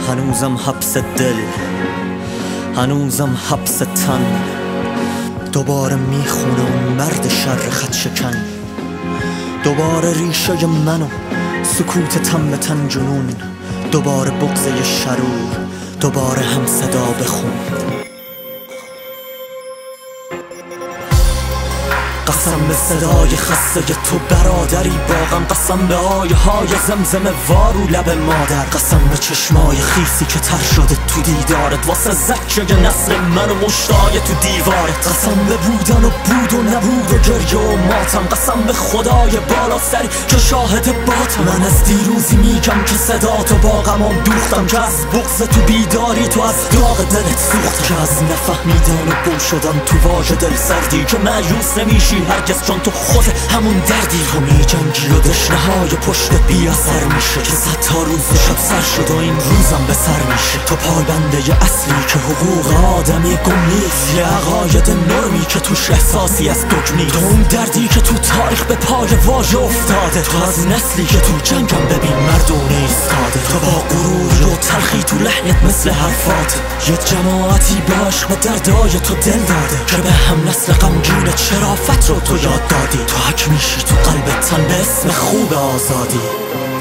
هنوزم حبس دل، هنوزم حبس تن. دوباره میخونه اون مرد شر خط شکن. دوباره ریشه منو سکوت تم تن جنون. دوباره بغضه شرور، دوباره هم صدا بخون. قسم به صدای خسته تو برادری باغم، قسم به آیه های زمزمه وارو لب مادر، قسم به چشمای خیسی که تر شده تو دیدارت واسه زکه نسل من و مشتای تو دیوارت، قسم به بودن و بود و نبود و گریه و ماتم، قسم به خدای بالا سری که شاهد باتم. من از دیروزی میگم که صدا تو با غمام دوختم، که از بغض تو بیداری تو از داغ دلت سوختم، که از نفهمیدن و گم شدن تو واژه دل سردی، که مایوس نمیشی هرگز چون تو خود همون دردی. تو میجنگی و دشنه های پشت بی اثر میشه، که صد تا روز شب سر شد و این روزم به سر میشه. تو پایبنده اصلی که حقوق آدمی گم نیست، یه عقاید نرمی که توش احساسی از دگمی. تو اون دردی که تو تاریخ به پای واژه افتاده، تو از نسلی که تو جنگم ببین مردونه ایستاده. تو با غروری و تلخی تو لحنت مثل حرفات، یه جماعتی به عشق دردای تو دل داده، که به هم نسل غمگین شرافت رو تو یاد دادی. تو حک میشی تو قلب تن به اسم خوب آزادی.